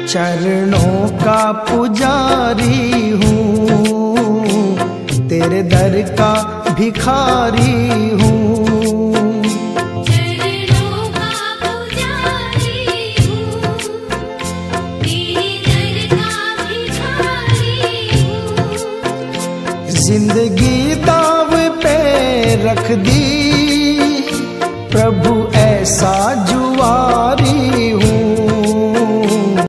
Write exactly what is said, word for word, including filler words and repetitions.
चरणों का पुजारी हूँ, तेरे दर का भिखारी हूँ। चरणों का पुजारी हूँ, तेरे दर का भिखारी हूँ। जिंदगी दाव पे रख दी